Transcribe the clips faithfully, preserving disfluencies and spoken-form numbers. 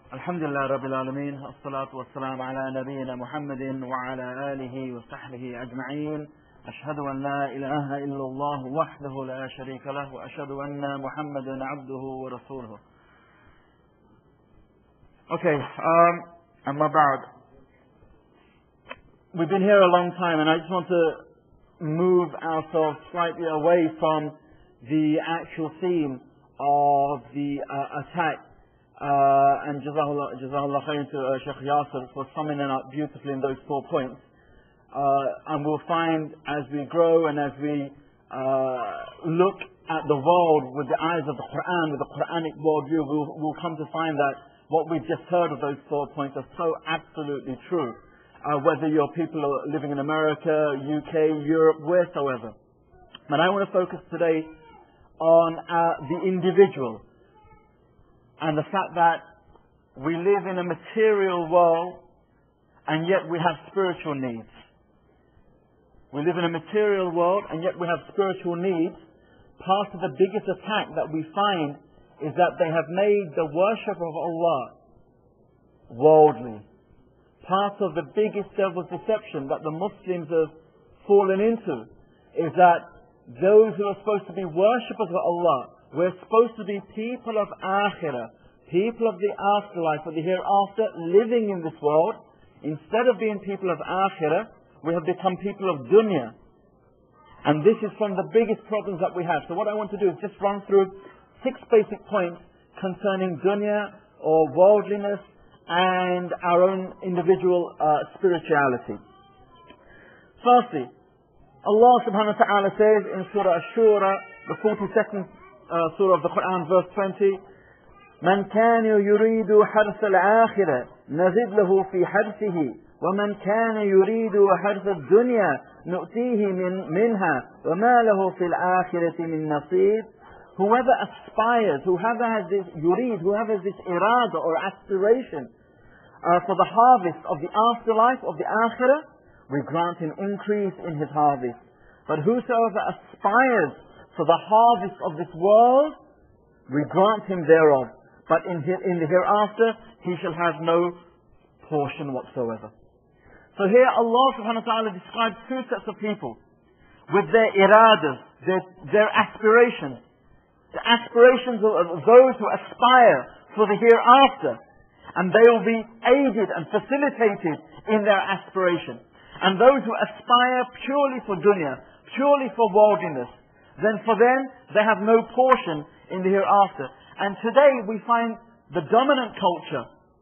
الحمد لله رب العالمين، الصلاة والسلام على نبينا محمد وعلى آله وصحبه أجمعين. أشهد أن لا إله إلا الله وحده لا شريك له، وأشهد أن محمدا عبده ورسوله. Okay, um, amma ba'd. We've been here a long time, and I just want to move ourselves slightly away from the actual theme of the uh, attack. Uh, and Jazakallah, Jazakallah khairan to uh, Sheikh Yasir for summing it up beautifully in those four points. Uh, and we'll find as we grow and as we uh, look at the world with the eyes of the Quran, with the Quranic worldview, we'll, we'll come to find that what we've just heard of those four points are so absolutely true. Uh, whether you're people living in America, U K, Europe, wheresoever. But I want to focus today on uh, the individual. And the fact that we live in a material world and yet we have spiritual needs. We live in a material world and yet we have spiritual needs. Part of the biggest attack that we find is that they have made the worship of Allah worldly. Part of the biggest devil's deception that the Muslims have fallen into is that those who are supposed to be worshippers of Allah, we're supposed to be people of akhirah, people of the afterlife, of the hereafter, living in this world. Instead of being people of akhirah, we have become people of dunya. And this is from the biggest problems that we have. So what I want to do is just run through six basic points concerning dunya or worldliness and our own individual uh, spirituality. Firstly, Allah subhanahu wa ta'ala says in Surah Ash-Shura, the forty-second Uh, surah of the Quran, verse twenty, من كان يريد حرث الآخرة نزد له في حرثه ومن كان يريد حرث الدنيا نؤتيه من منها وما له في الآخرة من نصيب. Whoever aspires, whoever has this yurid, whoever has this irada or aspiration uh, for the harvest of the afterlife, of the akhirah, we grant him increase in his harvest. But whosoever aspires for the harvest of this world, we grant him thereof. But in, in the hereafter, he shall have no portion whatsoever. So here Allah subhanahu wa ta'ala describes two sets of people with their iradas, their, their aspirations. The aspirations of those who aspire for the hereafter. And they will be aided and facilitated in their aspiration. And those who aspire purely for dunya, purely for worldliness, then for them, they have no portion in the hereafter. And today we find the dominant culture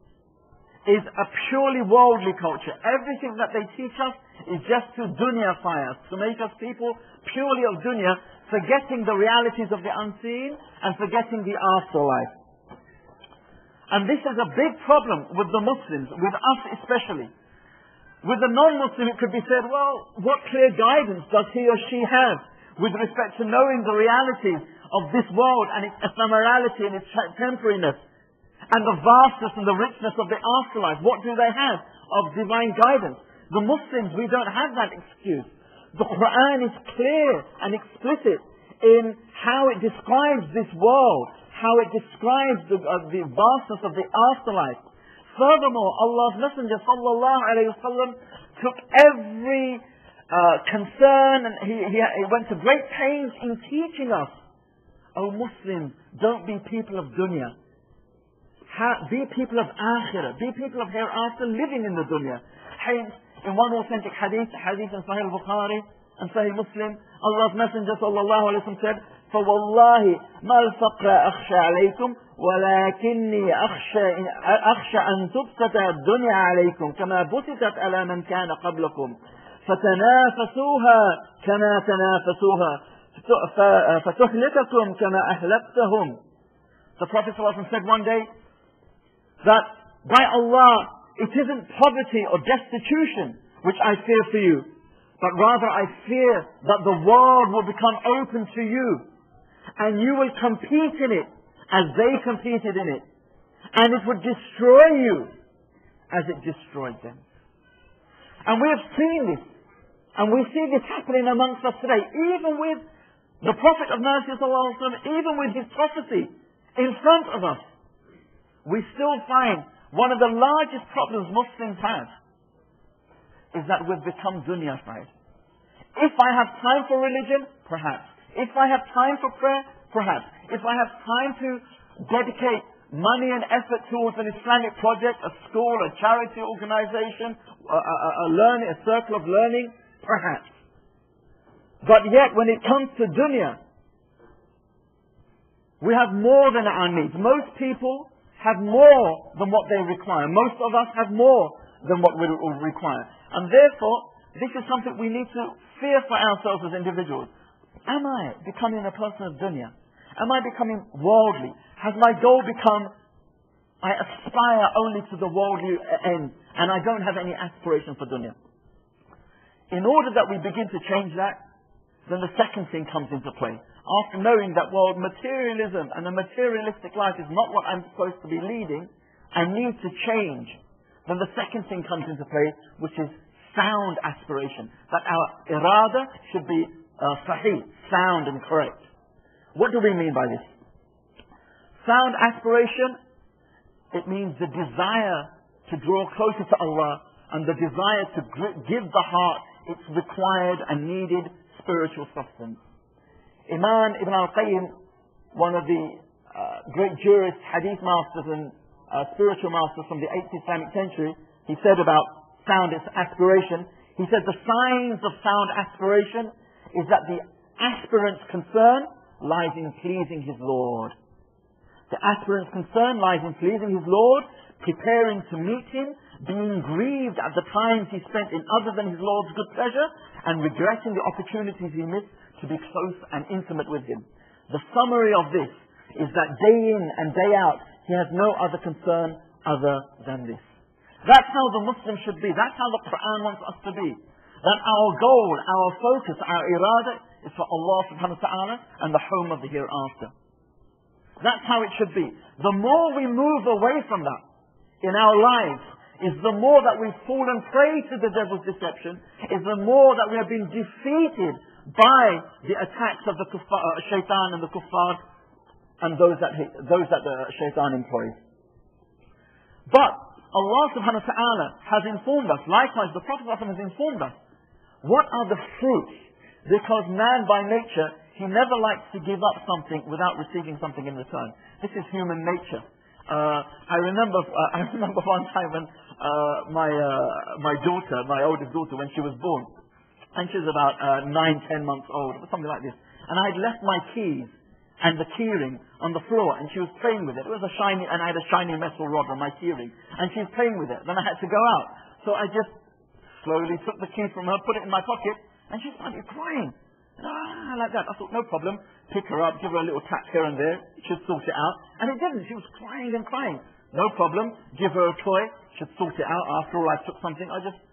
is a purely worldly culture. Everything that they teach us is just to dunyafy us, to make us people purely of dunya, forgetting the realities of the unseen and forgetting the afterlife. And this is a big problem with the Muslims, with us especially. With the non-Muslim it could be said, well, what clear guidance does he or she have with respect to knowing the realities of this world and its ephemerality and its temporariness and the vastness and the richness of the afterlife? What do they have of divine guidance? The Muslims, we don't have that excuse. The Quran is clear and explicit in how it describes this world, how it describes the, uh, the vastness of the afterlife. Furthermore, Allah's Messenger sallallahu alayhi wa sallam took every Uh, concern, and he, he, he went to great pains in teaching us, O Muslims, don't be people of dunya. Ha, be people of akhirah, be people of hereafter, living in the dunya. Hence, in one authentic hadith, hadith in Sahih al-Bukhari and Sahih Muslim, Allah's Messenger sallallahu alayhi wa sallam said, فَوَاللَّهِ مَا الْفَقْرَ أَخْشَى عَلَيْكُمْ وَلَكِنِّي أَخْشَى, أخشى أَن تُبْسَطَ الدُّنْيَا عَلَيْكُمْ كَمَا بُسِطَتْ عَلَى مَنْ كَانَ قَبْلَكُمْ فتنافسوها كما تنافسوها فتهلككم كما أهلكتهم. The Prophet ﷺ said one day that by Allah, it isn't poverty or destitution which I fear for you, but rather I fear that the world will become open to you and you will compete in it as they competed in it, and it would destroy you as it destroyed them. And we have seen this. And we see this happening amongst us today, even with the Prophet of Mercy, even with his prophecy in front of us. We still find One of the largest problems Muslims have is that we've become dunya-fied. If I have time for religion, perhaps. If I have time for prayer, perhaps. If I have time to dedicate money and effort towards an Islamic project, a school, a charity organization, a, a, a learning, a circle of learning, perhaps. But yet, when it comes to dunya, we have more than our needs. Most people have more than what they require. Most of us have more than what we require. And therefore, this is something we need to fear for ourselves as individuals. Am I becoming a person of dunya? Am I becoming worldly? Has my goal become, I aspire only to the worldly end, and I don't have any aspiration for dunya? In order that we begin to change that, then the second thing comes into play. After knowing that, well, materialism and a materialistic life is not what I'm supposed to be leading, I need to change. Then the second thing comes into play, which is sound aspiration. That our irada should be uh, sahih, sound and correct. What do we mean by this? Sound aspiration, it means the desire to draw closer to Allah and the desire to give the heart its required and needed spiritual substance. Imam Ibn al-Qayyim, one of the uh, great jurists, hadith masters and uh, spiritual masters from the eighth Islamic century, he said about sound aspiration, he said the signs of sound aspiration is that the aspirant's concern lies in pleasing his Lord. The aspirant's concern lies in pleasing his Lord, preparing to meet him, being grieved at the times he spent in other than his Lord's good pleasure, and regretting the opportunities he missed to be close and intimate with him. The summary of this is that day in and day out, he has no other concern other than this. That's how the Muslim should be. That's how the Quran wants us to be. That our goal, our focus, our irada is for Allah subhanahu wa ta'ala and the home of the hereafter. That's how it should be. The more we move away from that in our lives, is the more that we've fallen prey to the devil's deception, is the more that we have been defeated by the attacks of the kuffar, uh, shaitan and the kuffar and those that, those that the shaitan employs. But Allah subhanahu wa ta'ala has informed us, likewise the Prophet has informed us, what are the fruits? Because man by nature, he never likes to give up something without receiving something in return. This is human nature. Uh, I remember, uh, I remember one time when uh, my uh, my daughter, my oldest daughter, when she was born, and she was about uh, nine, ten months old, or something like this, and I had left my keys and the keyring on the floor, and she was playing with it. It was a shiny, and I had a shiny metal rod on my keyring, and she was playing with it. Then I had to go out, so I just slowly took the keys from her, put it in my pocket, and she started crying. Ah, like that. I thought, no problem. Pick her up, give her a little tap here and there. Should sort it out. And it didn't. She was crying and crying. No problem. Give her a toy. Should sort it out. After all, I took something. I just...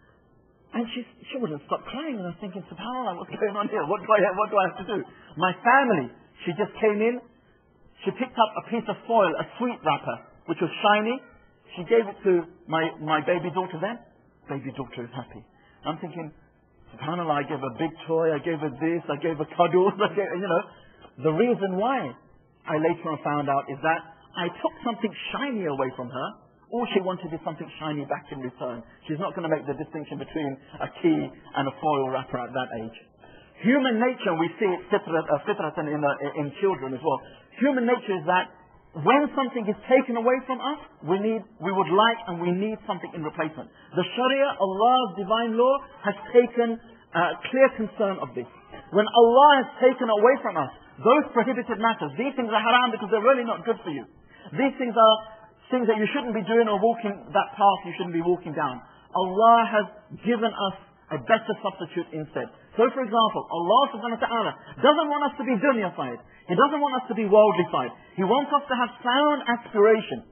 And she she wouldn't stop crying. And I was thinking, subhanAllah, what's going on here? What do I, what do I have to do? My family, she just came in. She picked up a piece of foil, a sweet wrapper, which was shiny. She gave it to my, my baby daughter then. Baby daughter is happy. I'm thinking... SubhanAllah, I gave her a big toy, I gave her this, I gave her cuddles, I gave, you know. The reason why I later on found out is that I took something shiny away from her. All she wanted is something shiny back in return. She's not going to make the distinction between a key and a foil wrapper at that age. Human nature, we see it fitratan in, in children as well. Human nature is that when something is taken away from us, we need, we would like and we need something in replacement. The Sharia, Allah's divine law, has taken uh, clear concern of this. When Allah has taken away from us those prohibited matters, these things are haram because they're really not good for you. These things are things that you shouldn't be doing or walking that path you shouldn't be walking down. Allah has given us a better substitute instead. So for example, Allah subhanahu wa ta'ala doesn't want us to be dunya-fied. He doesn't want us to be worldly-fied. He wants us to have sound aspiration.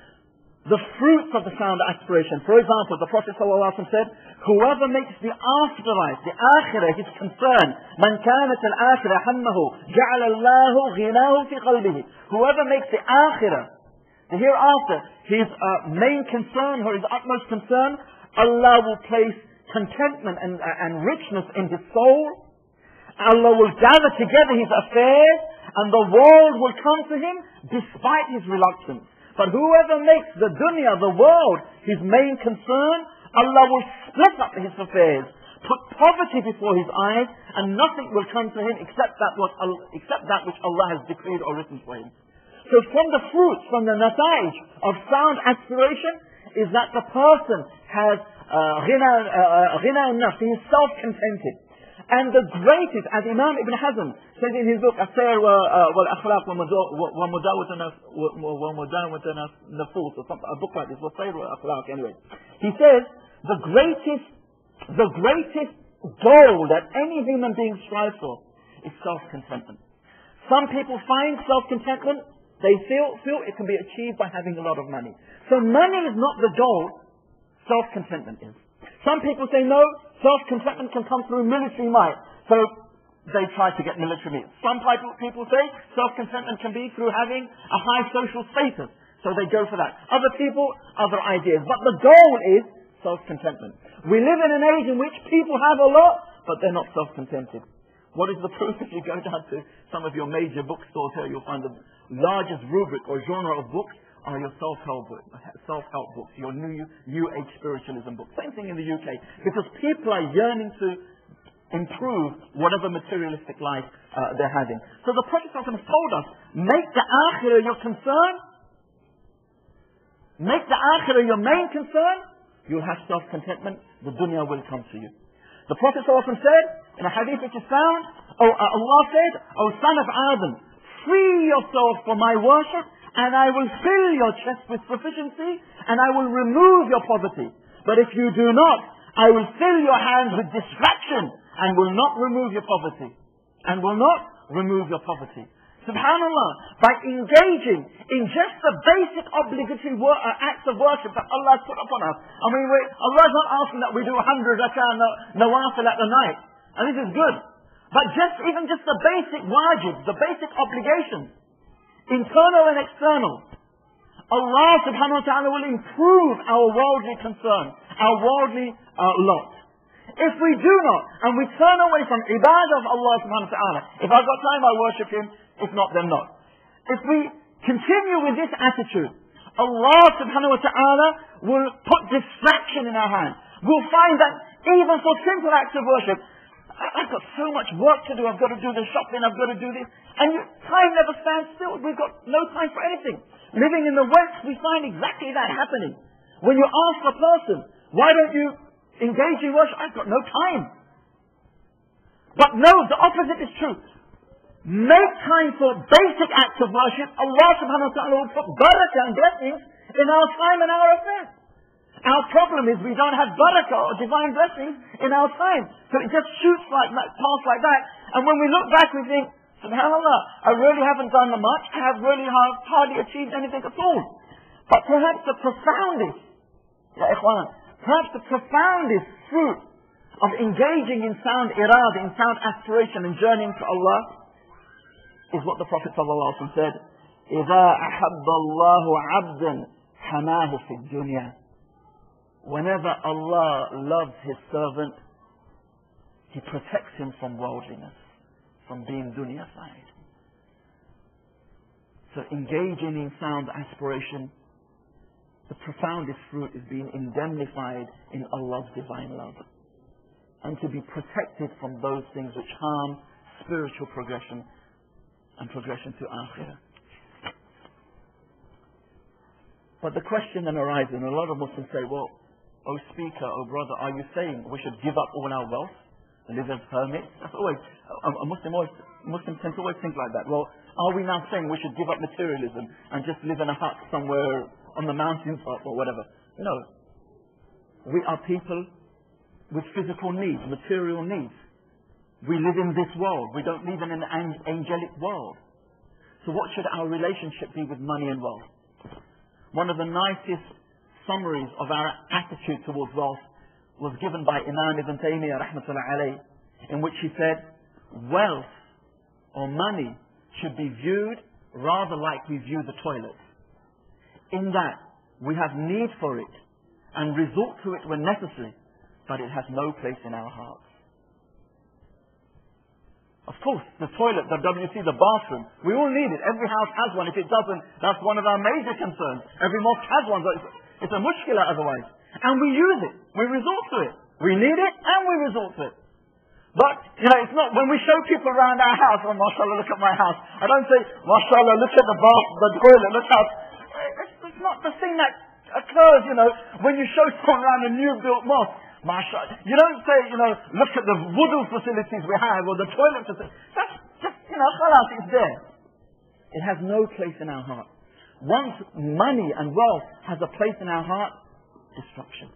The fruits of the sound aspiration. For example, the Prophet ﷺ said, whoever makes the afterlife, the akhirah, his concern, man kanat al-akhirah hammahu, ja'ala Allahu ghinahu fi qalbihi. Whoever makes the akhirah, the hereafter, his uh, main concern or his utmost concern, Allah will place contentment and, uh, and richness in his soul. Allah will gather together his affairs and the world will come to him despite his reluctance. But whoever makes the dunya, the world, his main concern, Allah will split up his affairs, put poverty before his eyes, and nothing will come to him except that, what, except that which Allah has decreed or written for him. So from the fruits, from the nata'ij of sound aspiration, is that the person has ghina an-nafs, he is self-contented. And the greatest, as Imam Ibn Hazm says in his book, As-Sayr wal-Akhlaq wa-Mudawat an-Nufus, or something, a book like this, As-Sayr wal-Akhlaq, anyway. He says, the greatest, the greatest goal that any human being strives for is self-contentment. Some people find self-contentment, they feel, feel it can be achieved by having a lot of money. So money is not the goal, self-contentment is. Some people say no, self-contentment can come through military might. So they try to get military means. Some people say self-contentment can be through having a high social status. So they go for that. Other people, other ideas. But the goal is self-contentment. We live in an age in which people have a lot, but they're not self-contented. What is the proof? If you go down to some of your major bookstores here, you'll find the largest rubric or genre of books are your self-help books, self-help books, your new New Age spiritualism books. Same thing in the U K, because people are yearning to improve whatever materialistic life uh, they're having. So the Prophet ﷺ told us, make the akhirah your concern, make the akhirah your main concern, you'll have self-contentment, the dunya will come to you. The Prophet ﷺ said, in a hadith which is found, oh, uh, Allah said, O son of Adam, free yourself for my worship, and I will fill your chest with sufficiency, and I will remove your poverty. But if you do not, I will fill your hands with distraction, and will not remove your poverty. And will not remove your poverty. Subhanallah, by engaging in just the basic obligatory wor uh, acts of worship that Allah has put upon us. I mean, we, Allah is not asking that we do one hundred rak'ah nawafil at the night. And this is good. But just, even just the basic wajib, the basic obligations, internal and external, Allah subhanahu wa ta'ala will improve our worldly concern, our worldly uh, lot. If we do not, and we turn away from ibadah of Allah subhanahu wa ta'ala, if I've got time I worship Him, if not then not. If we continue with this attitude, Allah subhanahu wa ta'ala will put distraction in our hands. We'll find that even for simple acts of worship, I've got so much work to do, I've got to do the shopping, I've got to do this. And you, time never stands still. We've got no time for anything. Living in the West, we find exactly that happening. When you ask a person, why don't you engage in worship? I've got no time. But no, the opposite is true. Make time for basic acts of worship. Allah subhanahu wa ta'ala will put barakah and blessings in our time and our affairs. Our problem is we don't have barakah or divine blessings in our time. So it just shoots like that, past like that. And when we look back, we think, subhanallah, I really haven't done much. I have really hardly achieved anything at all. But perhaps the profoundest, ya ikhwan, perhaps the profoundest fruit of engaging in sound irada, in sound aspiration and journeying to Allah, is what the Prophet ﷺ said, إِذَا أَحَبَّ اللَّهُ عَبْدًا حَمَاهُ فِي الدُّنْيَا. Whenever Allah loves His servant, He protects him from worldliness, from being dunya side. So engaging in sound aspiration, the profoundest fruit is being indemnified in Allah's divine love. And to be protected from those things which harm spiritual progression and progression to akhirah. But the question then arises, and a lot of Muslims say, well, oh speaker, oh brother, are you saying we should give up all our wealth, live as hermits? That's always, a, a Muslim always, Muslims tend to always think like that. Well, are we now saying we should give up materialism and just live in a hut somewhere on the mountaintop or whatever? No. We are people with physical needs, material needs. We live in this world. We don't live in an angelic world. So what should our relationship be with money and wealth? One of the nicest summaries of our attitude towards wealth was given by Imam Ibn Taymiyyah rahmatullahi alayhi, in which he said, wealth or money should be viewed rather like we view the toilet. In that we have need for it and resort to it when necessary, but it has no place in our hearts. Of course, the toilet, the W C, the bathroom. We all need it. Every house has one. If it doesn't, that's one of our major concerns. Every mosque has one. So it's, it's a mushkila otherwise. And we use it. We resort to it. We need it and we resort to it. But, you know, it's not, when we show people around our house, oh, mashallah, look at my house. I don't say, mashallah, look at the bath, the toilet, look how, it's, it's not the thing that occurs, you know, when you show someone around a new built mosque. Mashallah. You don't say, you know, look at the wudu facilities we have or the toilet facilities. That's just, you know, khalas, it's there. It has no place in our heart. Once money and wealth has a place in our heart, destruction.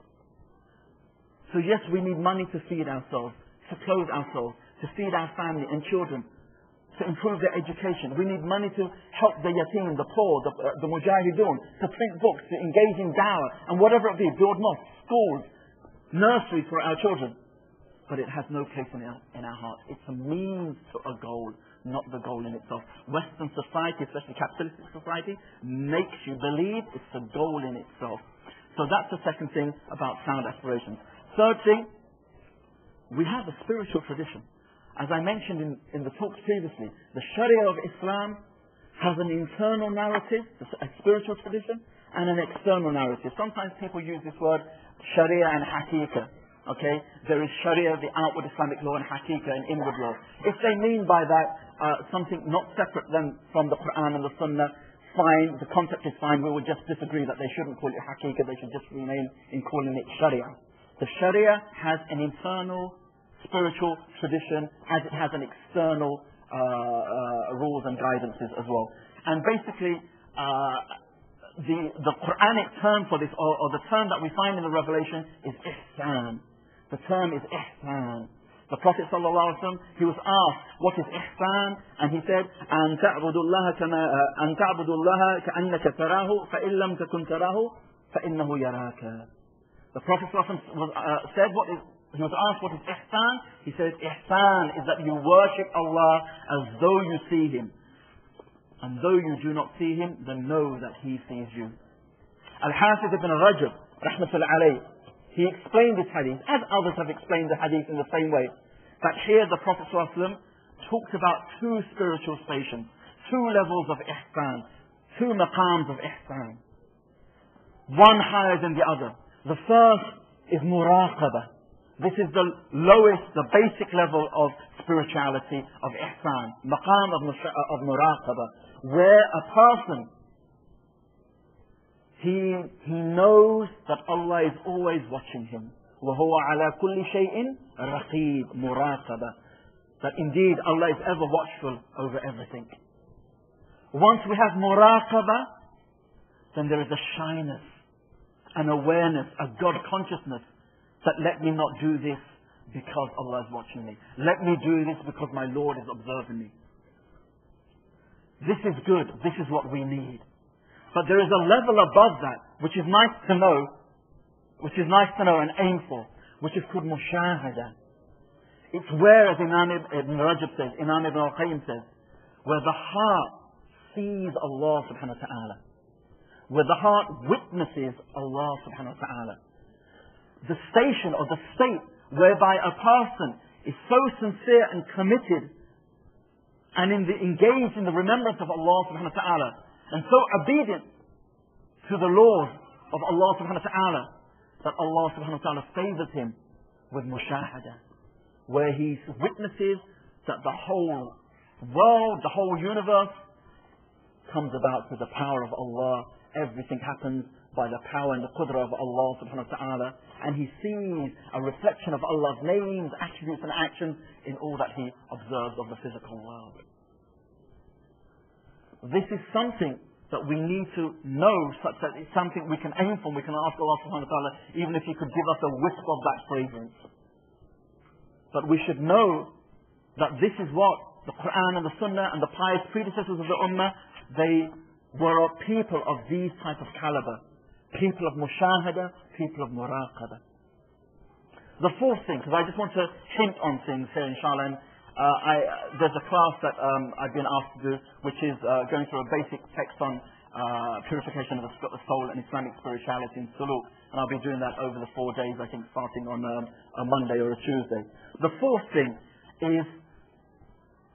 So yes, we need money to feed ourselves, to clothe ourselves, to feed our family and children, to improve their education. We need money to help the yatim, the poor, the, uh, the mujahideen, to print books, to engage in dawah, and whatever it be, build mosques, schools, nurseries for our children. But it has no place in our, in our heart. It's a means to a goal, not the goal in itself. Western society, especially capitalistic society, makes you believe it's a goal in itself. So that's the second thing about sound aspirations. Third thing, we have a spiritual tradition. As I mentioned in, in the talks previously, the Sharia of Islam has an internal narrative, a spiritual tradition, and an external narrative. Sometimes people use this word Sharia and Hakika. Okay, there is Sharia, the outward Islamic law, and Hakika, an inward law. If they mean by that uh, something not separate than from the Quran and the Sunnah, fine, the concept is fine. We would just disagree that they shouldn't call it Hakika, they should just remain in calling it Sharia. The Sharia has an internal spiritual tradition as it has an external uh, uh, rules and guidances as well. And basically, uh, the, the Quranic term for this, or, or the term that we find in the Revelation, is ihsan. The term is ihsan. The Prophet sallallahu alaihi wasallam, he was asked, what is ihsan? And he said, أن تعبد الله كما أن تعبد الله كأنك تراه فإن لم تكن تراه فإنه يراك. The Prophet sallallahu alaihi wasallam was, uh, said, what is, he was asked what is ihsan? He said, ihsan is that you worship Allah as though you see Him. And though you do not see Him, then know that He sees you. Al-Hafiz ibn Rajab, rahmatullahi alayh, he explained this hadith, as others have explained the hadith in the same way, that here the Prophet ﷺ talked about two spiritual stations, two levels of ihsan, two maqams of ihsan. One higher than the other. The first is muraqabah. This is the lowest, the basic level of spirituality, of ihsan, maqam of, of muraqabah, where a person, He, he knows that Allah is always watching him. وَهُوَ عَلَى كُلِّ شَيْءٍ رَقِيبٌ مُرَاقَبَةٌ. That indeed Allah is ever watchful over everything. Once we have muraqabah, then there is a shyness, an awareness, a God consciousness that let me not do this because Allah is watching me. Let me do this because my Lord is observing me. This is good. This is what we need. But there is a level above that, which is nice to know, which is nice to know and aim for, which is called mushahada. It's where, as Imam Ibn Rajab says, Imam Ibn Al-Qayyim says, where the heart sees Allah subhanahu wa ta'ala. Where the heart witnesses Allah subhanahu wa ta'ala. The station or the state whereby a person is so sincere and committed and in the, engaged in the remembrance of Allah subhanahu wa ta'ala, and so obedient to the laws of Allah subhanahu wa ta'ala, that Allah subhanahu wa ta'ala favors him with mushahada, where he witnesses that the whole world, the whole universe comes about through the power of Allah. Everything happens by the power and the qudra of Allah subhanahu wa ta'ala, and he sees a reflection of Allah's names, attributes and actions in all that he observes of the physical world. This is something that we need to know, such that it's something we can aim for. We can ask Allah subhanahu wa ta'ala, even if He could give us a wisp of that fragrance. But we should know that this is what the Quran and the Sunnah and the pious predecessors of the Ummah, they were a people of these type of caliber. People of mushahada, people of muraqabah. The fourth thing, because I just want to hint on things here inshallah, and Uh, I, uh, there's a class that um, I've been asked to do, which is uh, going through a basic text on uh, purification of the soul and Islamic spirituality in Suluk, and I'll be doing that over the four days, I think, starting on um, a Monday or a Tuesday. The fourth thing is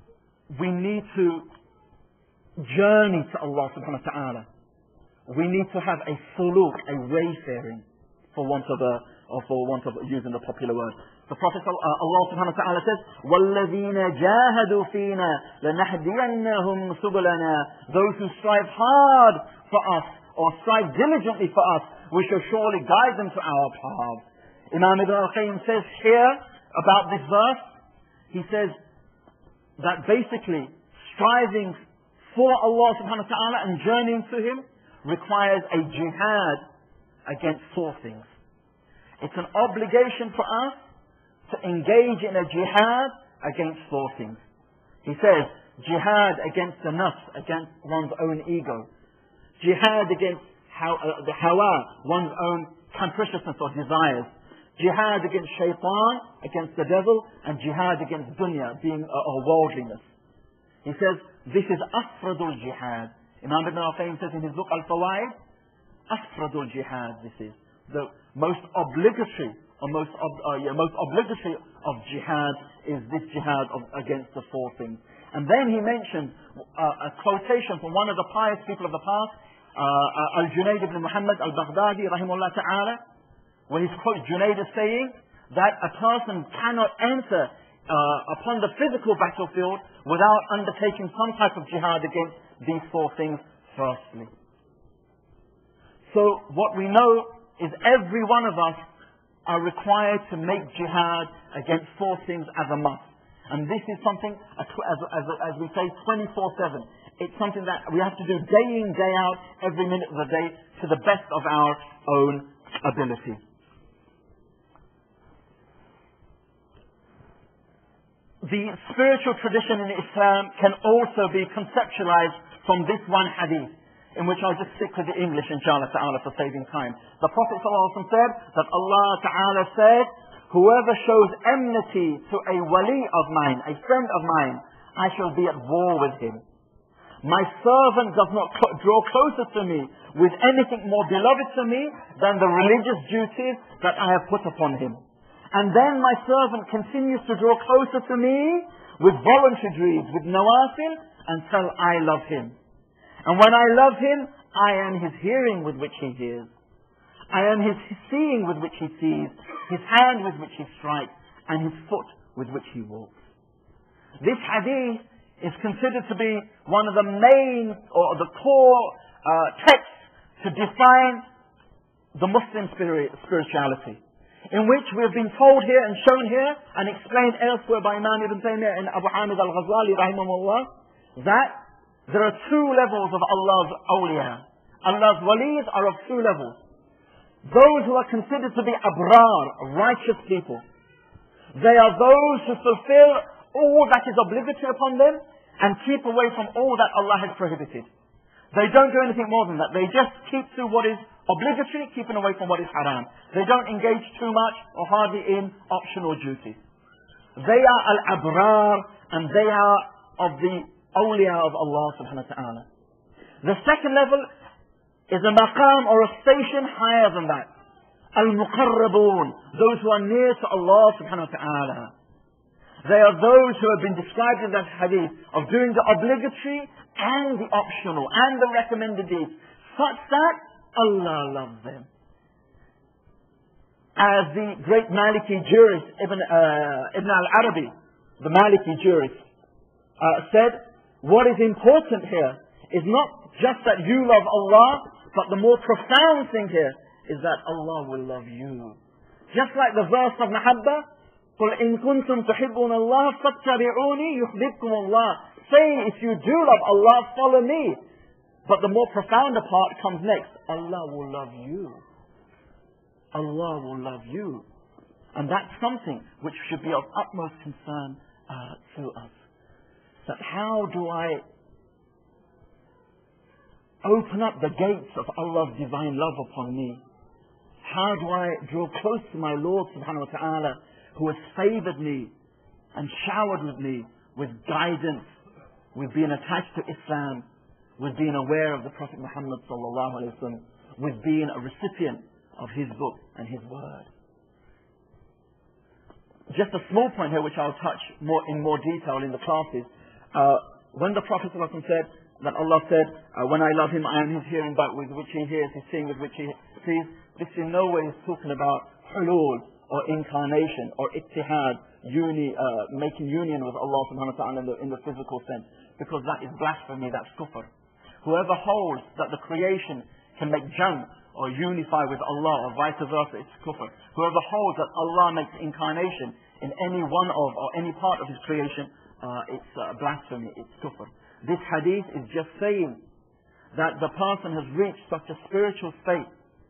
we need to journey to Allah subhanahu wa ta'ala. We need to have a suluk, a wayfaring, for want of a, or for want of using the popular word. The Prophet, uh, Allah subhanahu wa ta'ala says, وَالَّذِينَ جَاهَدُوا فِينَا لَنَهْدِيَنَّهُمْ سُبُلَنَا. Those who strive hard for us, or strive diligently for us, we shall surely guide them to our path. Imam Ibn al-Qayyim says here about this verse, he says that basically striving for Allah subhanahu wa ta'ala and journeying to Him requires a jihad against four things. It's an obligation for us to engage in a jihad against four things. He says, jihad against the nafs, against one's own ego. Jihad against how, uh, the hawa, one's own capriciousness or desires. Jihad against shaitan, against the devil, and jihad against dunya, being uh, or worldliness. He says, this is afradul jihad. Imam Ibn al-Qayyim says in his book Al-Fawaid, afradul jihad, this is the most obligatory, or most, ob, uh, yeah, most obligatory of jihad is this jihad of, against the four things. And then he mentioned uh, a quotation from one of the pious people of the past, uh, uh, Al-Junayd ibn Muhammad al-Baghdadi, rahimahullah ta'ala, where he's quoted Junayd as saying that a person cannot enter uh, upon the physical battlefield without undertaking some type of jihad against these four things firstly. So what we know is every one of us are required to make jihad against four things as a must. And this is something, as, as, as we say, twenty-four seven. It's something that we have to do day in, day out, every minute of the day, to the best of our own ability. The spiritual tradition in Islam can also be conceptualized from this one hadith, in which I'll just stick with the English, inshallah ta'ala, for saving time. The Prophet ﷺ said that Allah ta'ala said, whoever shows enmity to a wali of mine, a friend of mine, I shall be at war with him. My servant does not cl- draw closer to me with anything more beloved to me than the religious duties that I have put upon him. And then my servant continues to draw closer to me with voluntary deeds, with nawafil, until I love him. And when I love him, I am his hearing with which he hears. I am his seeing with which he sees, his hand with which he strikes, and his foot with which he walks. This hadith is considered to be one of the main, or the core uh, texts to define the Muslim spirit, spirituality, in which we have been told here and shown here and explained elsewhere by Imam Ibn Taymiyyah and Abu Hamid al-Ghazali rahimahullah, that there are two levels of Allah's awliya. Allah's walis are of two levels. Those who are considered to be abrar, righteous people. They are those who fulfill all that is obligatory upon them and keep away from all that Allah has prohibited. They don't do anything more than that. They just keep to what is obligatory, keeping away from what is haram. They don't engage too much or hardly in optional duties. They are al-abrar, and they are of the awliya of Allah subhanahu wa ta'ala. The second level is a maqam or a station higher than that. Al-muqarrabun, those who are near to Allah subhanahu wa ta'ala. They are those who have been described in that hadith of doing the obligatory and the optional and the recommended deeds, such that Allah loves them. As the great Maliki jurist Ibn, uh, Ibn al-Arabi, the Maliki jurist, uh, said, what is important here is not just that you love Allah, but the more profound thing here is that Allah will love you. Just like the verse of Mahabbah, قُلْ إِن كُنْتُمْ تُحِبُّونَ اللَّهَ فَاتَّبِعُونِي يُحْبِبْكُمُ اللَّهِ. Saying, if you do love Allah, follow me. But the more profound part comes next. Allah will love you. Allah will love you. And that's something which should be of utmost concern uh, to us. That how do I open up the gates of Allah's divine love upon me? How do I draw close to my Lord subhanahu wa ta'ala, who has favored me and showered with me with guidance, with being attached to Islam, with being aware of the Prophet Muhammad sallallahu alaihi wasallam, with being a recipient of his book and his word. Just a small point here which I'll touch more in more detail in the classes. Uh, when the Prophet said that Allah said, uh, when I love him, I am his hearing but with which he hears, his seeing with which he sees, this in no way is talking about hulul or incarnation or ittihad, uni, uh, making union with Allah subhanahu wa ta'ala in the, in the physical sense, because that is blasphemy, that's kufr. Whoever holds that the creation can make jam or unify with Allah or vice versa, it's kufr. Whoever holds that Allah makes incarnation in any one of or any part of his creation, uh, it's uh, blasphemy, it's kufr. This hadith is just saying that the person has reached such a spiritual state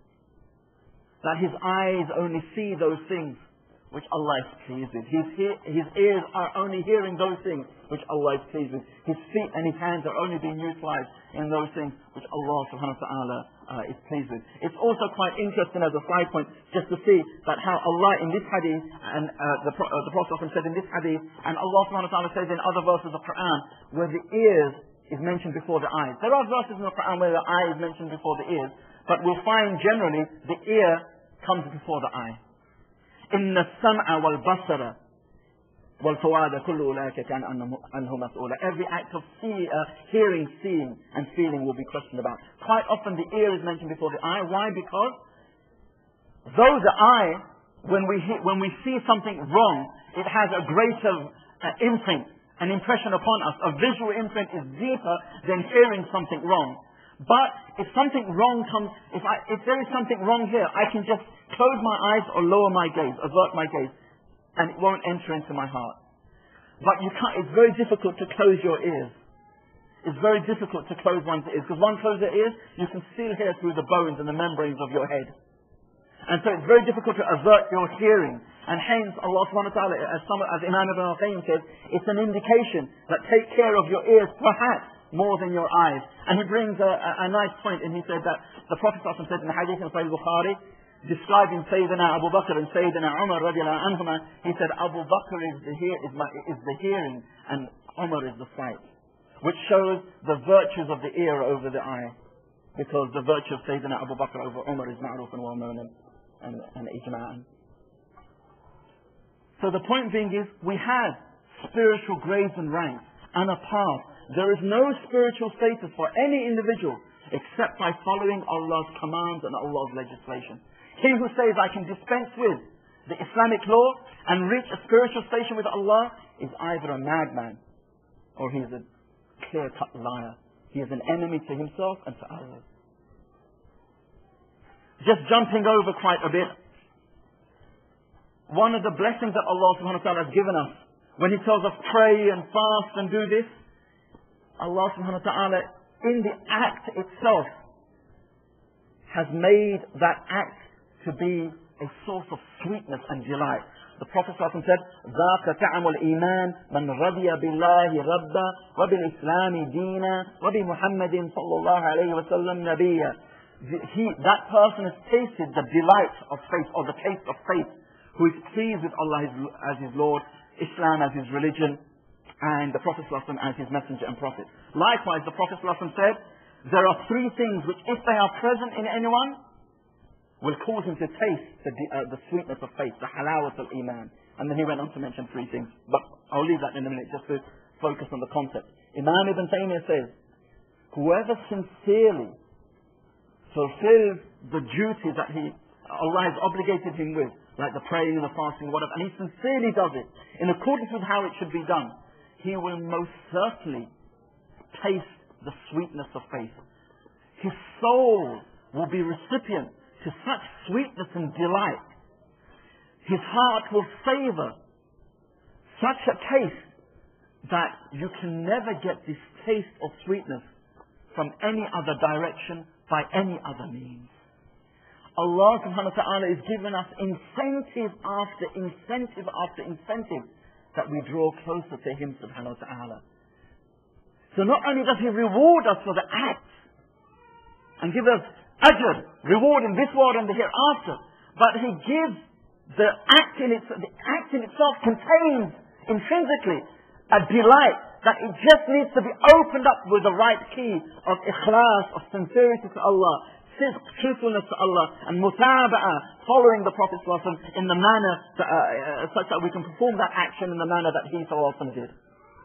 that his eyes only see those things which Allah is pleased with. His, his ears are only hearing those things which Allah is pleased with. His feet and his hands are only being utilized in those things which Allah subhanahu wa ta'ala uh, is pleased with. It's also quite interesting as a side point just to see that how Allah in this hadith, and uh, the, uh, the Prophet said in this hadith, and Allah subhanahu wa ta'ala says in other verses of Quran, where the ears is mentioned before the eyes. There are verses in the Quran where the eye is mentioned before the ears, but we'll find generally the ear comes before the eye. إن السمع والبصر والفؤاد كل أولئك كان عنه مسؤولا. Every act of see, uh, hearing, seeing and feeling will be questioned about. Quite often the ear is mentioned before the eye. Why? Because though the eye, when we, he- when we see something wrong, it has a greater uh, imprint, an impression upon us. A visual imprint is deeper than hearing something wrong. But if something wrong comes, if, I, if there is something wrong here, I can just close my eyes or lower my gaze, avert my gaze, and it won't enter into my heart. But you can't, it's very difficult to close your ears. It's very difficult to close one's ears, because once close your ears, you can still hear through the bones and the membranes of your head. And so it's very difficult to avert your hearing. And hence, Allah subhanahu wa ta'ala, as, some, as Imam Ibn al-Qayyim says, it's an indication that take care of your ears, perhaps, more than your eyes. And he brings a, a, a nice point, and he said that the Prophet said in the hadith in Sahih Bukhari, describing Sayyidina Abu Bakr and Sayyidina Umar radiallahu anhuma, he said Abu Bakr is the, hear, is, my, is the hearing and Umar is the sight, which shows the virtues of the ear over the eye, because the virtue of Sayyidina Abu Bakr over Umar is ma'ruf and well known and, and, and ijma'an. So the point being is, we have spiritual grades and ranks and a path. There is no spiritual status for any individual except by following Allah's commands and Allah's legislation. He who says, I can dispense with the Islamic law and reach a spiritual station with Allah is either a madman or he is a clear-cut liar. He is an enemy to himself and to others. Just jumping over quite a bit, one of the blessings that Allah subhanahu wa ta'ala has given us, when He tells us pray and fast and do this, Allah subhanahu wa ta'ala, in the act itself, has made that act to be a source of sweetness and delight. The Prophet ﷺ said, ذَاكَ تَعْمُ الْإِيمَانِ مَنْ رَضِيَ بِاللَّهِ رَبًّا وَبِالْإِسْلَامِ دِينًا وَبِمُحَمَّدٍ صَلَّى اللَّهُ عَلَيْهِ وَسَلَّمَ نَبِيًّا. He, that person has tasted the delight of faith, or the taste of faith, who is pleased with Allah as his Lord, Islam as his religion, and the Prophet ﷺ as his messenger and prophet. Likewise, the Prophet ﷺ said, there are three things which, if they are present in anyone, will cause him to taste the, uh, the sweetness of faith, the halawat al-iman. And then he went on to mention three things. But I'll leave that in a minute just to focus on the concept. Imam Ibn Taymiyyah says, whoever sincerely fulfills the duty that he, Allah has obligated him with, like the praying and the fasting, whatever, and he sincerely does it, in accordance with how it should be done, he will most certainly taste the sweetness of faith. His soul will be recipient to such sweetness and delight. His heart will savor such a taste that you can never get this taste of sweetness from any other direction, by any other means. Allah subhanahu wa ta'ala is giving us incentive after incentive after incentive that we draw closer to Him subhanahu wa ta'ala. So not only does He reward us for the acts and give us ajr, reward in this world and the hereafter, but He gives the act in, its, the act in itself contains intrinsically a delight that it just needs to be opened up with the right key of ikhlas, of sincerity to Allah, sidq, truthfulness to Allah, and mutaba'ah, following the Prophet ﷺ in the manner that, uh, uh, such that we can perform that action in the manner that he ﷺ did.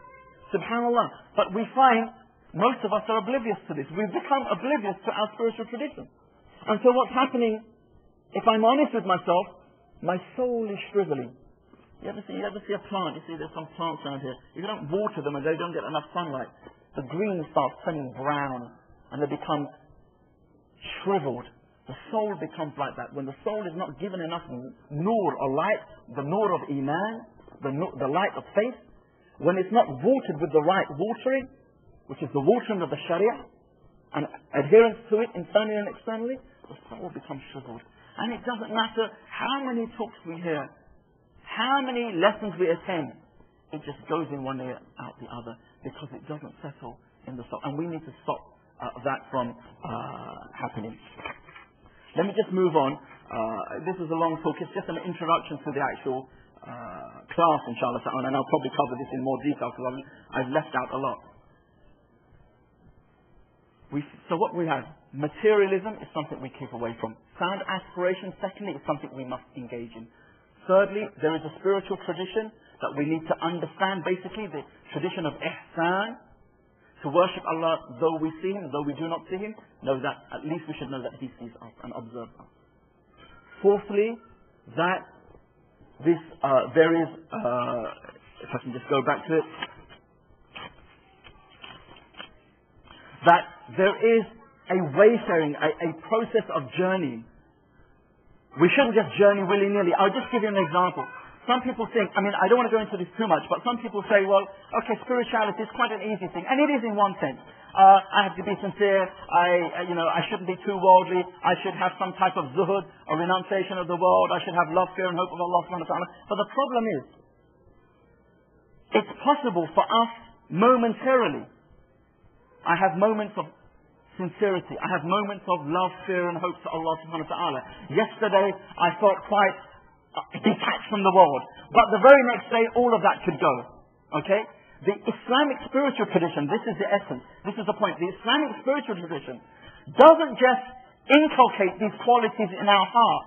Subhanallah. But we find most of us are oblivious to this. We've become oblivious to our spiritual tradition. And so what's happening, if I'm honest with myself, my soul is shriveling. You ever see, you ever see a plant? You see there's some plants around here. If you don't water them and they don't get enough sunlight, the green starts turning brown and they become shriveled. The soul becomes like that. When the soul is not given enough nur or light, the nur of Iman, the, nur, the light of faith, when it's not watered with the right watering, which is the watering of the Sharia, and adherence to it internally and externally, the soul becomes shriveled. And it doesn't matter how many talks we hear, how many lessons we attend, it just goes in one ear, out the other, because it doesn't settle in the soul. And we need to stop uh, that from uh, happening. Let me just move on. Uh, this is a long talk. It's just an introduction to the actual uh, class, inshallah, and I'll probably cover this in more detail because I've, I've left out a lot. We, so what we have, materialism is something we keep away from. Sound aspiration, secondly, is something we must engage in. Thirdly, there is a spiritual tradition that we need to understand, basically the tradition of ihsan, to worship Allah though we see Him, though we do not see Him, know that, at least we should know that He sees us and observes us. Fourthly, that this, uh, there is, uh, if I can just go back to it, that there is a wayfaring, a, a process of journeying. We shouldn't just journey willy-nilly. I'll just give you an example. Some people think, I mean, I don't want to go into this too much, but some people say, well, okay, spirituality is quite an easy thing. And it is in one sense. Uh, I have to be sincere. I, you know, I shouldn't be too worldly. I should have some type of zuhud, or renunciation of the world. I should have love, fear, and hope of Allah subhanahu wa ta'ala. But the problem is, it's possible for us momentarily. I have moments of sincerity. I have moments of love, fear, and hope to Allah subhanahu wa ta'ala. Yesterday, I felt quite detached from the world. But the very next day, all of that could go. Okay? The Islamic spiritual tradition, this is the essence, this is the point. The Islamic spiritual tradition doesn't just inculcate these qualities in our heart,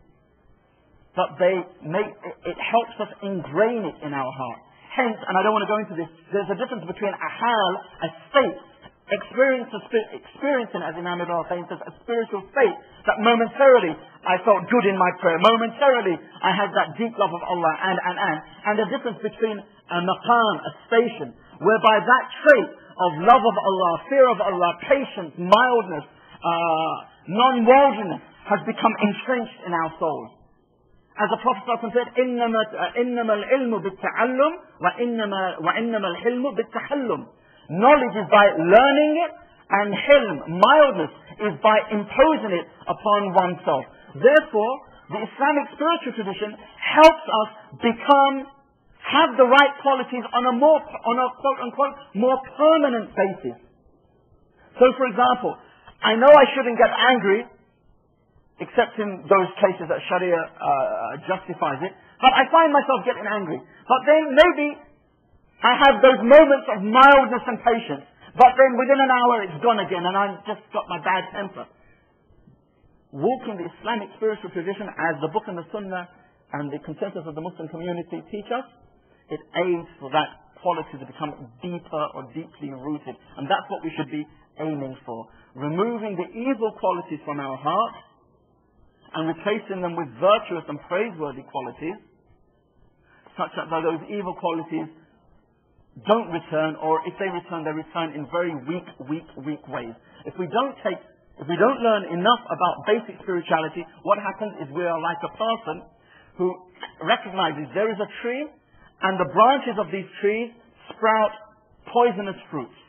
but they make, it helps us ingrain it in our heart. Hence, and I don't want to go into this, there's a difference between a hal, a state, Experience, experiencing, as Imam Ibn al-Qayyim says, a spiritual state that momentarily I felt good in my prayer. Momentarily I had that deep love of Allah and, and, and. And the difference between a maqam, a station, whereby that trait of love of Allah, fear of Allah, patience, mildness, uh, non-worldliness has become entrenched in our souls. As the Prophet said, إِنَّمَا الْعِلْمُ بِالتَّعَلُّمِ وَإِنَّمَا الْحِلْمُ بِالتَّحَلُّمِ. Knowledge is by learning it, and hilm, mildness, is by imposing it upon oneself. Therefore, the Islamic spiritual tradition helps us become, have the right qualities on a more, on a quote-unquote, more permanent basis. So, for example, I know I shouldn't get angry, except in those cases that Sharia uh, justifies it, but I find myself getting angry. But then maybe I have those moments of mildness and patience, but then within an hour it's gone again and I've just got my bad temper. Walking the Islamic spiritual tradition as the Book and the Sunnah and the consensus of the Muslim community teach us, it aids for that quality to become deeper or deeply rooted. And that's what we should be aiming for. Removing the evil qualities from our heart and replacing them with virtuous and praiseworthy qualities, such that those evil qualities don't return, or if they return, they return in very weak, weak, weak ways. If we don't take, if we don't learn enough about basic spirituality, what happens is we are like a person who recognizes there is a tree, and the branches of these trees sprout poisonous fruits.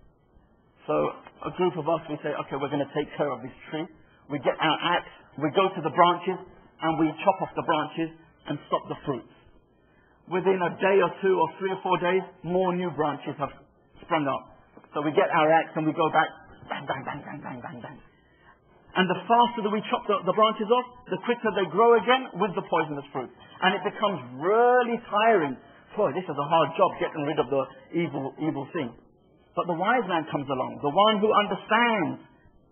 So a group of us, we say, okay, we're going to take care of this tree. We get our axe, we go to the branches, and we chop off the branches and stop the fruits. Within a day or two or three or four days, more new branches have sprung up. So we get our axe and we go back, bang, bang, bang, bang, bang, bang, bang. And the faster that we chop the, the branches off, the quicker they grow again with the poisonous fruit. And it becomes really tiring. Boy, this is a hard job, getting rid of the evil, evil thing. But the wise man comes along, the one who understands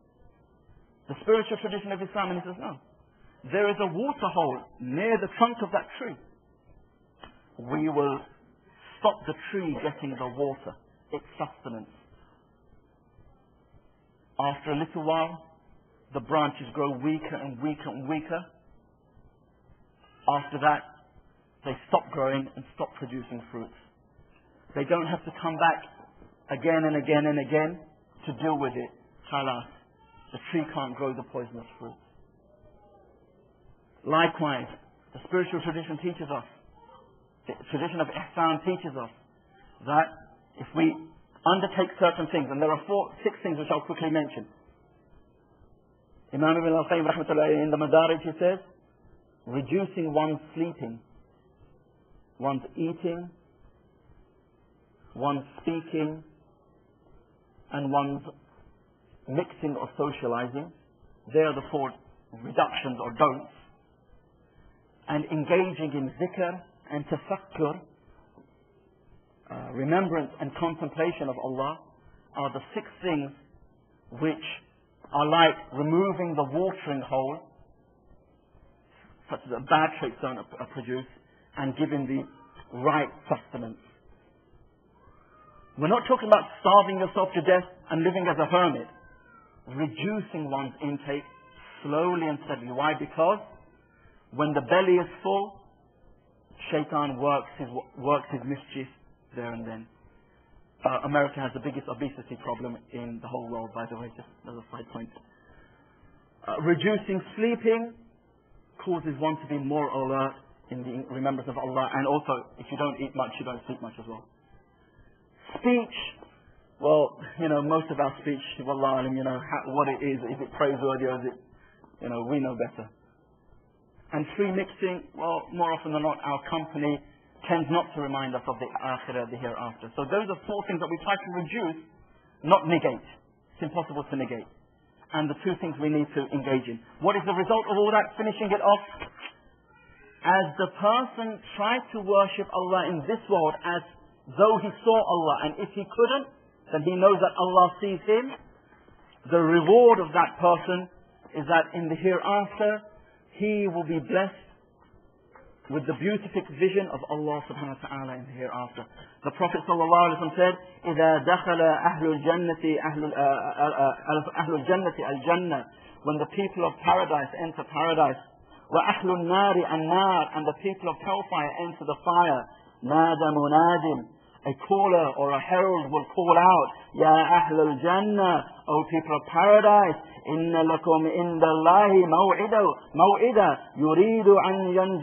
the spiritual tradition of Islam, and he says, no, there is a water hole near the trunk of that tree. We will stop the tree getting the water, its sustenance. After a little while, the branches grow weaker and weaker and weaker. After that, they stop growing and stop producing fruits. They don't have to come back again and again and again to deal with it. Khalas. The tree can't grow the poisonous fruit. Likewise, the spiritual tradition teaches us, the tradition of Ihsan teaches us that if we undertake certain things, and there are four, six things which I'll quickly mention. Imam Ibn al-Qayyim rahmatullahi in the Madarij, he says, reducing one's sleeping, one's eating, one's speaking, and one's mixing or socializing. They are the four reductions or don'ts. And engaging in zikr and tafakkur, uh, remembrance and contemplation of Allah, are the six things which are like removing the watering hole, such that bad traits don't are produced, and giving the right sustenance. We're not talking about starving yourself to death and living as a hermit. Reducing one's intake slowly and steadily. Why? Because when the belly is full, Shaitan works his, works his mischief there and then. Uh, America has the biggest obesity problem in the whole world, by the way, just as a side point. Uh, reducing sleeping causes one to be more alert in the remembrance of Allah, and also, if you don't eat much, you don't sleep much as well. Speech, well, you know, most of our speech, wallah alim, you know, how, what it is, is it praiseworthy or is it, you know, we know better. And free mixing, well, more often than not, our company tends not to remind us of the akhirah, the hereafter. So those are four things that we try to reduce, not negate. It's impossible to negate. And the two things we need to engage in. What is the result of all that? Finishing it off. As the person tried to worship Allah in this world as though he saw Allah, and if he couldn't, then he knows that Allah sees him. The reward of that person is that in the hereafter, he will be blessed with the beatific vision of Allah subhanahu wa ta'ala in the hereafter. The Prophet sallallahu alaihi wasallam said, إِذَا دَخَلَ أَهْلُ الْجَنَّةِ أَهْلُ الْجَنَّةِ الْجَنَّةِ, when the people of paradise enter paradise, وَأَهْلُ النَّارِ النَّارِ, and the people of hellfire enter the fire, نَادَ مُنَادٍ, a caller or a herald will call out, يَا أَهْلَ الْجَنَّةِ, O people of paradise, إِنَّ لَكُمْ إِنْدَ اللَّهِ مَوْعِدًا مَوْعِدًا يُرِيدُ أَنْ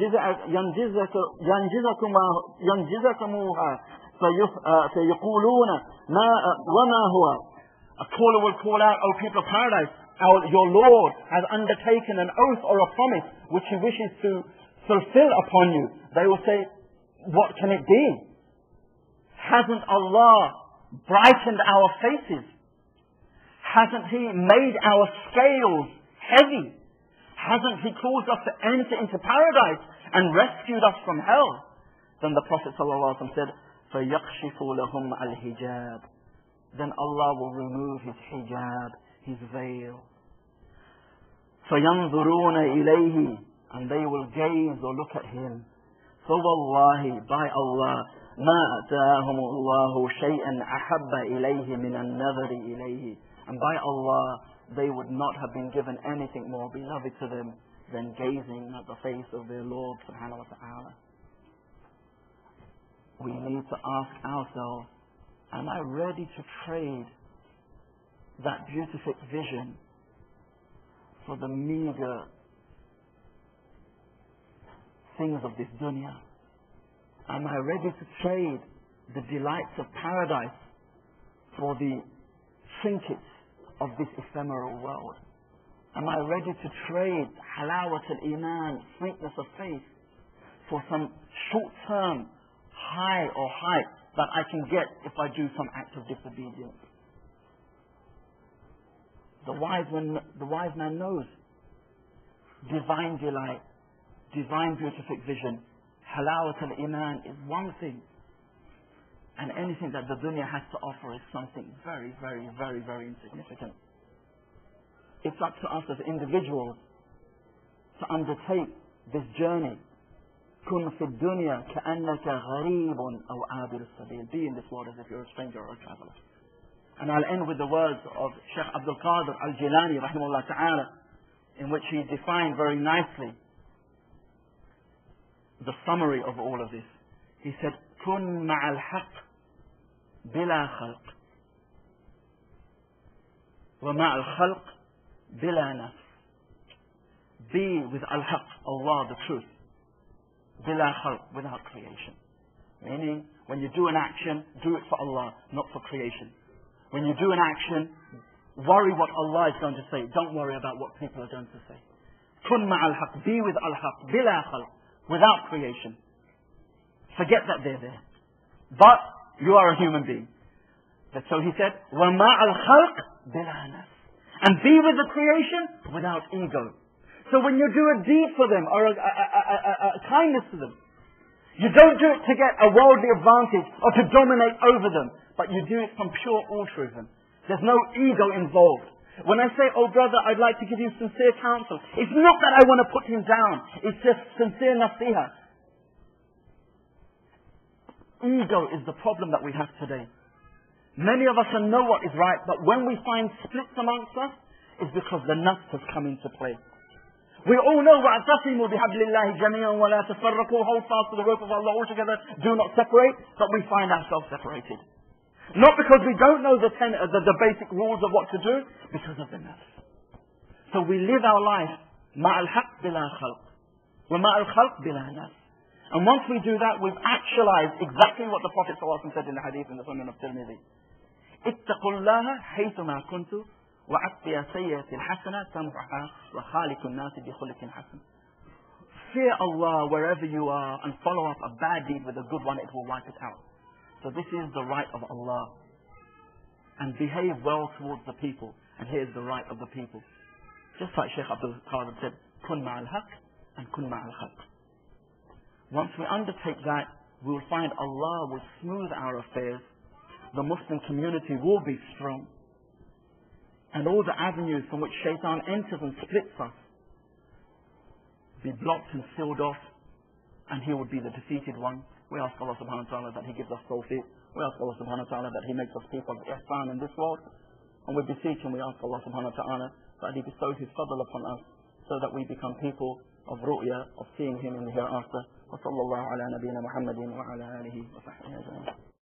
يَنْجِزَكُمُوهَا فَيَقُولُونَ وَمَا هُوَ. A caller will call out, O people of paradise, our, your Lord has undertaken an oath or a promise which he wishes to fulfill upon you. They will say, what can it be? Hasn't Allah brightened our faces? Hasn't He made our scales heavy? Hasn't He caused us to enter into paradise and rescued us from hell? Then the Prophet ﷺ said, فَيَقْشِفُ لَهُمْ الْحِجَابِ. Then Allah will remove His hijab, His veil. فَيَنْظُرُونَ إِلَيْهِ, and they will gaze or look at Him. فَوَاللَّهِ, by Allah, مَا أَتَاهُمُ اللَّهُ شَيْئًا أَحَبَّ إِلَيْهِ مِنَ النَّظَرِ إِلَيْهِ. And by Allah, they would not have been given anything more beloved to them than gazing at the face of their Lord subhanahu wa ta'ala. We need to ask ourselves, am I ready to trade that beatific vision for the meager things of this dunya? Am I ready to trade the delights of paradise for the trinkets of this ephemeral world? Am I ready to trade halawat al-iman, sweetness of faith, for some short-term high or hype that I can get if I do some act of disobedience? The wise man, the wise man knows divine delight, divine beatific vision, halawat al-iman is one thing, and anything that the dunya has to offer is something very, very, very, very insignificant. It's up to us as individuals to undertake this journey كن في الدنيا كأنك غريب أو عابر السبيل. Be in this world as if you're a stranger or a traveler. And I'll end with the words of Sheikh Abdul Qadir Al-Jilani rahimahullah ta'ala, in which he defined very nicely the summary of all of this. He said, كن مع الحق بلا خلق ومع الخلق بلا نفس. Be with al-haq, Allah, the truth, bila khalq, without creation. Meaning, when you do an action, do it for Allah, not for creation. When you do an action, worry what Allah is going to say. Don't worry about what people are going to say. Kun ma'al haq, be with al-haq, bila khalq, without creation. Forget that they're there. But you are a human being. So he said, wa ma'al khalq bila nafs. And be with the creation without ego. So when you do a deed for them or a, a, a, a, a kindness to them, you don't do it to get a worldly advantage or to dominate over them, but you do it from pure altruism. There's no ego involved. When I say, oh brother, I'd like to give you sincere counsel, it's not that I want to put him down. It's just sincere nasiha. Ego is the problem that we have today. Many of us know what is right, but when we find splits amongst us, it's because the nafs has come into play. We all know وَاعْتَصِمُوا بِحَبْلِ اللَّهِ جَمِيعًا وَلَا تَفَرَّقُوا. Hold fast to the rope of Allah all together. Do not separate. But we find ourselves separated. Not because we don't know the, ten, the, the basic rules of what to do, because of the nafs. So we live our life مَعَ الْحَقِّ بِلَا خَلْقٍ وَمَعَ الْخَلْقِ بِلَا نَفْسٍ. And once we do that, we've actualized exactly what the Prophet ﷺ said in the hadith in the Sunan of Tirmidhi. اتقوا الله حيثما كنتم وَعَطِّيَ سَيِّئَةِ الْحَسَنَةِ تَمْحُهَا وَخَالِقُ النَّاسِ بِخُلُقٍ حَسَنٍ. Fear Allah wherever you are and follow up a bad deed with a good one, it will wipe it out. So this is the right of Allah. And behave well towards the people. And here's the right of the people. Just like Shaykh Abdul Qadir said, كُن مَعَ الْحَقِّ and كُن مَعَ الْخَلْقِ. Once we undertake that, we will find Allah will smooth our affairs. The Muslim community will be strong. And all the avenues from which shaitan enters and splits us be blocked and sealed off, and he would be the defeated one. We ask Allah subhanahu wa ta'ala that he gives us tawfiq. We ask Allah subhanahu wa ta'ala that he makes us people of ihsan in this world. And we beseech and we ask Allah subhanahu wa ta'ala that he bestows his fadl upon us, so that we become people of ru'ya, of seeing him in the hereafter. Wa sallallahu ala nabiyyina Muhammadin wa ala alihi wa sahbihi ajma'in.